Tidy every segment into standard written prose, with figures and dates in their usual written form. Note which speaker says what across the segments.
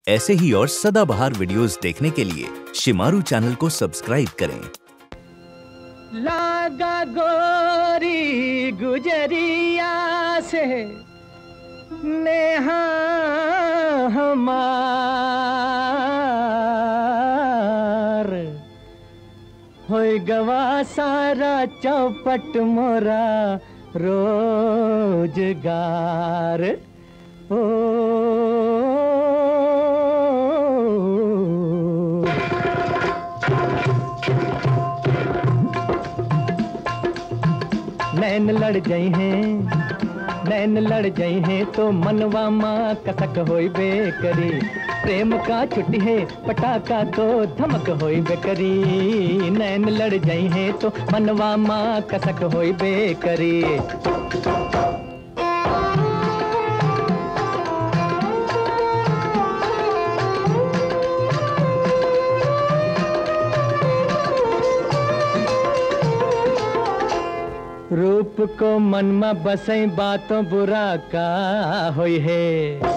Speaker 1: ऐसे ही और सदाबहार वीडियोस देखने के लिए शिमारू चैनल को सब्सक्राइब करें।
Speaker 2: लागा गोरी गुजरिया से नेहा हमार, होय गवा सारा चौपट मोरा रोजगार। ओ नैन लड़ जाई हैं, नैन लड़ जाई हैं तो मनवा माँ कसक होई बेकरी। प्रेम का छुट्टी है पटाखा तो धमक होई बेकरी। नैन लड़ जाई हैं तो मनवा माँ कसक होई बेकरी। रूप को मन में बसई बातों बुरा का होई है।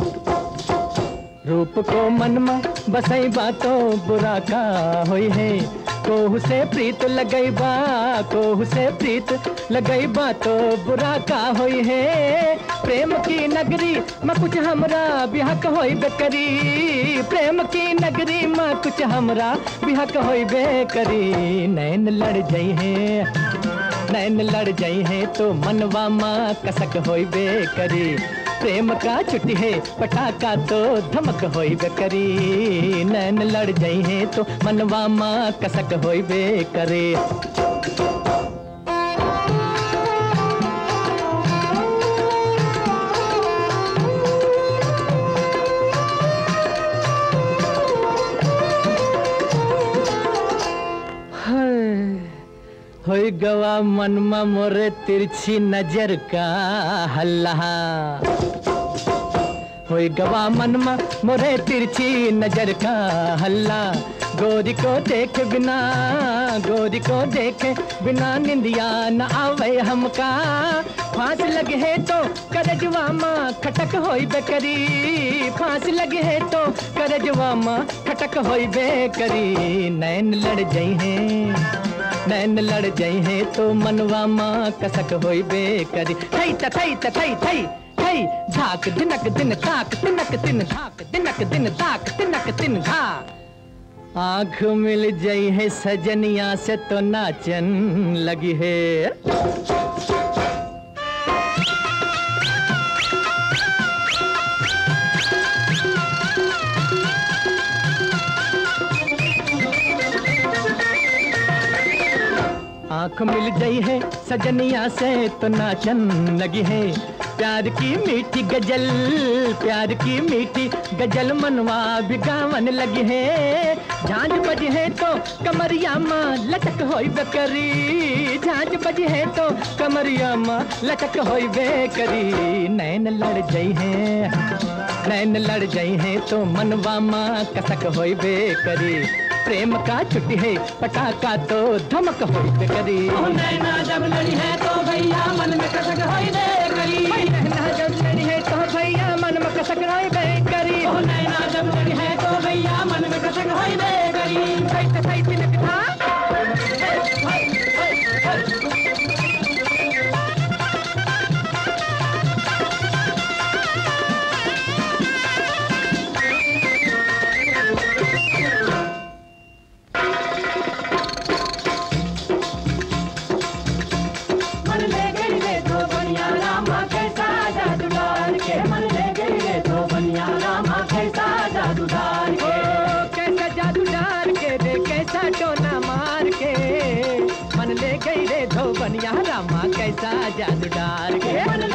Speaker 2: रूप को मन में बसई बातों बुरा का होई है। कोहू से प्रीत लगई बा, कोहू से प्रीत लगई बा तो बुरा का होई है। प्रेम की नगरी में कुछ हमरा बिहक होई बेकरी। प्रेम की नगरी में कुछ हमरा बिहक होई बेकरी। नैन लड़ जाई है, नैन लड़ जाई हैं तो मनवा माँ कसक होई बेकरी। प्रेम का छुट्टी है पटाखा तो धमक होई बेकरी। नैन लड़ जाई हैं तो मनवा माँ कसक होई बेकरी। होई गवा मनमा मोरे तिरछी नजर का हल्ला। होई गवा मनमा मोरे तिरछी नजर का हल्ला। गोरी को देख बिना, गोरी को देखे बिना निंदिया न आवे हमका। फांस लगे है तो करजवा माँ खटक होई बेकरी। फांस लगे है तो करजवा माँ खटक होई बेकरी। नैन लड़ जाई हैं, नैन लड़ जाई हैं तो मनवा माँ कसक होई बेकरी। थई त थई त थई थई थई धाक दिनक दिन धाक तिनक दिन धाक दिनक दिन धाक तिनक दिन धा। आँख मिल जाई है सजनिया से तो नाचन लगी है। आँख मिल गई है सजनिया से तो नाचन लगी है। प्यार की मीठी गजल, प्यार की मीठी गजल मनवा भी गावन लगी है। झांझ बजी है तो कमरिया माँ लटक होई बेकरी। झांझ बजी है तो कमरिया माँ लटक होई बेकरी। नैन लड़ जाई है, नैन लड़ जाई है तो मनवा माँ कसक होई बेकरी। प्रेम का छुट्टी है पटाखा तो धमक होई बेकरी।
Speaker 3: नैना जब लड़ी है तो भैया मन में कसक होई बेकरी।
Speaker 2: नैना जब लड़ी है तो भैया मन में कसक होई बेकरी।
Speaker 3: नैना जब लड़ी है तो भैया मन में कसक होई बेकरी।
Speaker 2: थई त थई तिनक धा। कैसा जादू डाल के रे कैसा टोना मार के। मन ले गई रे धोबनिया रामा कैसा जादू डाल के।